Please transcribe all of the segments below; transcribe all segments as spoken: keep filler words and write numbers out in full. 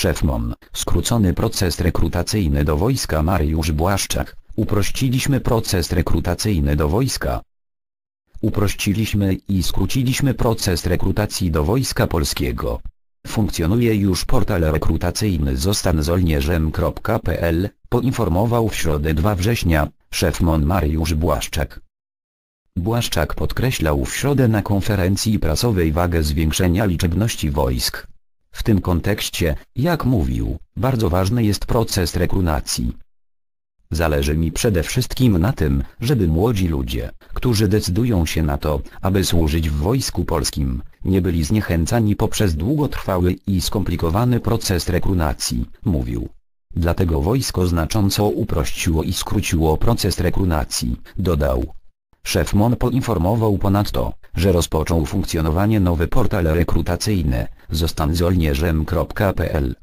Szef M O N. Skrócony proces rekrutacyjny do wojska. Mariusz Błaszczak. Uprościliśmy proces rekrutacyjny do wojska. Uprościliśmy i skróciliśmy proces rekrutacji do Wojska Polskiego. Funkcjonuje już portal rekrutacyjny zostań żołnierzem kropka p l, poinformował w środę drugiego września szef M O N Mariusz Błaszczak. Błaszczak podkreślał w środę na konferencji prasowej wagę zwiększenia liczebności wojsk. W tym kontekście, jak mówił, bardzo ważny jest proces rekrutacji. Zależy mi przede wszystkim na tym, żeby młodzi ludzie, którzy decydują się na to, aby służyć w Wojsku Polskim, nie byli zniechęcani poprzez długotrwały i skomplikowany proces rekrutacji, mówił. Dlatego wojsko znacząco uprościło i skróciło proces rekrutacji, dodał. Szef M O N poinformował ponadto, że rozpoczął funkcjonowanie nowy portal rekrutacyjny, zostań żołnierzem kropka p l.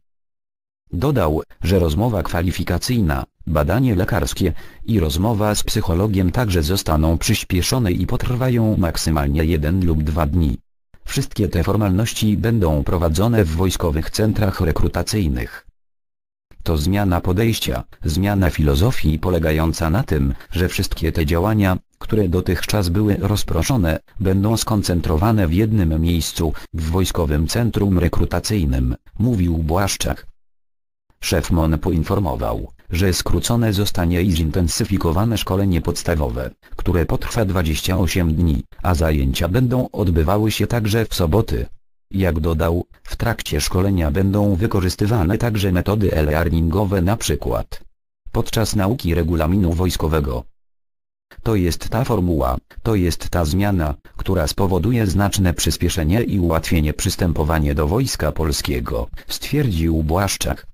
Dodał, że rozmowa kwalifikacyjna, badanie lekarskie i rozmowa z psychologiem także zostaną przyspieszone i potrwają maksymalnie jeden lub dwa dni. Wszystkie te formalności będą prowadzone w wojskowych centrach rekrutacyjnych. To zmiana podejścia, zmiana filozofii polegająca na tym, że wszystkie te działania, które dotychczas były rozproszone, będą skoncentrowane w jednym miejscu, w Wojskowym Centrum Rekrutacyjnym, mówił Błaszczak. Szef M O N poinformował, że skrócone zostanie i zintensyfikowane szkolenie podstawowe, które potrwa dwadzieścia osiem dni, a zajęcia będą odbywały się także w soboty. Jak dodał, w trakcie szkolenia będą wykorzystywane także metody e-learningowe, np. podczas nauki regulaminu wojskowego. To jest ta formuła, to jest ta zmiana, która spowoduje znaczne przyspieszenie i ułatwienie przystępowania do Wojska Polskiego, stwierdził Błaszczak.